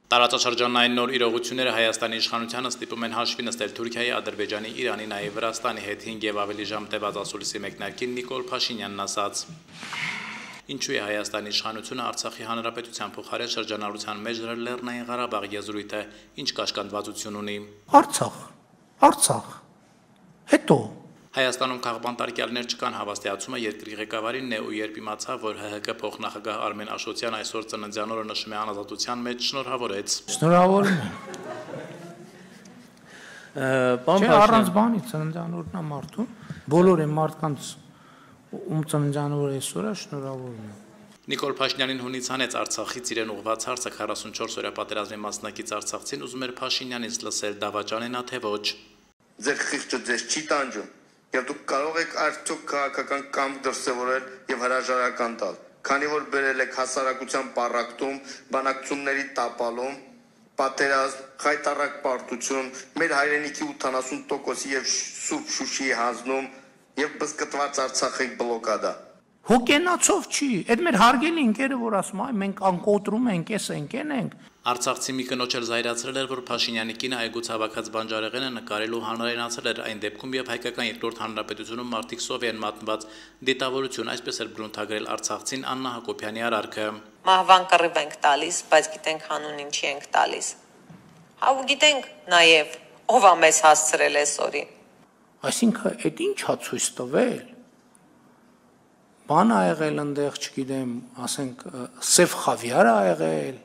Տարածաշրջանային նոր իրողությունները Հայաստանի իշխանությանը ստիպում են հաշվի նստել Թուրքիայի, Ադրբեջանի, Իրանի, նաև Վրաստանի հետ 5 եւ ավելի ժամ տևած ասուլիսի մեկնարկին Նիկոլ Փաշինյանն ասաց. Ինչու է Հայաստանի իշխանությունը Արցախի հանրապետության փոխարեն շրջանառության մեջ դրել Լեռնային Ղարաբաղ եզրույթը, ինչ կաշկանդվածություն ունի։ Արցախ, հետո Հայաստանում քաղբանտարկյալներ չկան հավաստիացումը երկրի ղեկավարին է ու երբ իմացավ, որ ՀՀԿ փոխնախագահ Արմեն Աշոտյան այսօր ծննդյան օրը նշում է անազատության մեջ, շնորհավորեց։ Շնորհավորում եմ։ Չէ, առանց բանի ծննդյան օրն է մարդու, բոլոր այն մարդկանց ում ծննդյան օրը այսօր է, շնորհավորում եմ։ Նիկոլ Փաշինյանին հունից հանեց Արցախից իրեն ուղղված հարցը 44 օրյա պատերազմի մասնակից արցախցին ուզում էր Փաշինյանից լսել դավաճան են թե ոչ։ Ձեր խիղճը ձեզ չի տանջում, եւ դուք կարող եք արդյոք քաղաքական կամք դրսևորել եւ հրաժարական տալ, քանի որ բերել եք հասարակության պառակտում, բանակցությունների տապալում, պատերազմ, խայտառակ պարտություն, մեր հայրենիքի 80% եւ Սուրբ Շուշիի հանձնում եւ բզկտված Արցախի բլոկադա։ Հոգենացով չի, այդ մեր հարգելի ընկերը, որ ասում է, մենք անկոտրում ենք, էս ենք։ Արցախցի մի կնոջ էլ զայրացրել էր, որ Փաշինյանի կինը այգուց հավաքած բանջարեղենը նկարելու հանրայնացել էր այն դեպքում, երբ հայկական երկրորդ հանրապետությունում մարդիկ սովի են մատնված դիտավորություն, այսպես էր բնութագրել արցախցին Աննա Հակոբյանի արարքը։ Մահվան կռիվ ենք տալիս, բայց գիտենք հանուն ինչի ենք տալիս։ Հա ու գիտենք նաև ով է մեզ հասցրել այսօրին։ Այսինքն, այդ ինչ է ցույց տվել։ Բան ա եղել այնտեղ, չգիտեմ, ասենք, սև խավիար ա եղել,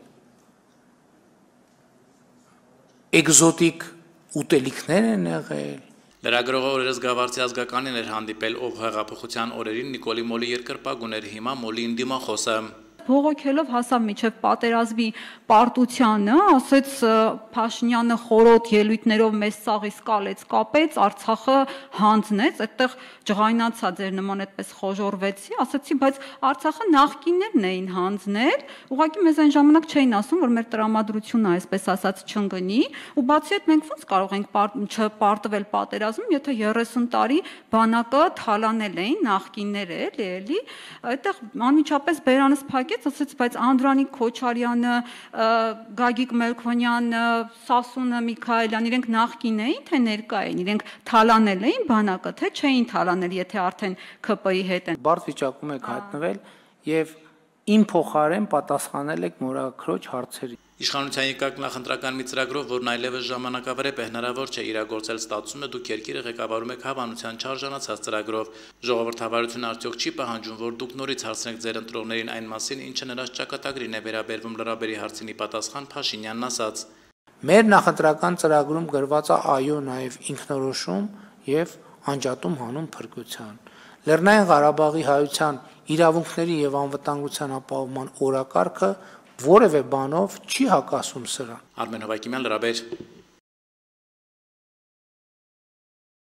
էկզոտիկ ուտելիքներ են եղել։ Լրագրողը օրերս Գավառցի ազգականին էր հանդիպել, ով հեղափոխության օրերին Նիկոլի Մոլի երկրպագ ուներ, հիմա Մոլին դիմախոսը։ Բողոքելով հասավ միջև պատերազմի պարտությանը, ասեց Փաշինյանը խորոտ ելույթներով մեզ սաղից կալեց, կապեց, Արցախը հանձնեց, այդտեղ ջղայնացա ձեր նման այդպես խոժորվեցի, ասացի, բայց Արցախը նախկիններն էին հանձնել, ուղղակի մեզ այն ժամանակ չէին ասում, որ մեր տրամադրությունը այսպես ասած չընկնի, ու բացի այդ մենք ոնց կարող ենք չպարտվել պատերազմում, եթե 30 տարի բանակը թալանել էին նախկինները, էլի, այդտեղ անմիջապես բերանս փակեց, ասեց, բայց Անդրանիկ Քոչարյանը, Գագիկ Մելքոնյանը, Սասունը Միքայելյան, իրենք նախկին էին, թե ներկա էին, իրենք թալանել էին բանակը, թե չէին թալանել, եթե արդեն ՔՊ-ի հետ են։ Բարդ վիճակում եք հայտնվել եւ իմ փոխարեն պատասխանել եք մորաքրոջ հարցերի։ Իշխանության եկակ նախընտրական մի ծրագրով, որն այլևս ժամանակավրեպ է, հնարավոր չէ իրագործել ստացումը, դուք երկիրը ղեկավարում եք հավանության չարժանացած ծրագրով։ Ժողովրդավարությունը արդյոք չի պահանջում, որ դուք նորից հարցնեք ձեր ընտրողներին այն մասին, ինչը նրանց ճակատագրին է վերաբերվում լրաբերի հարցինի պատասխան Փաշինյանն ասաց։ Մեր նախընտրական ծրագրում գրված է այո նաև ինքնորոշում եւ անջատում հանուն փրկության։ Լեռնային Ղարաբաղի հայության իրավունքների եւ անվտանգության ապահովման օրակարգը որևէ բանով չի հակասում սրան։ Արմեն Հովակիմյան, Լրաբեր։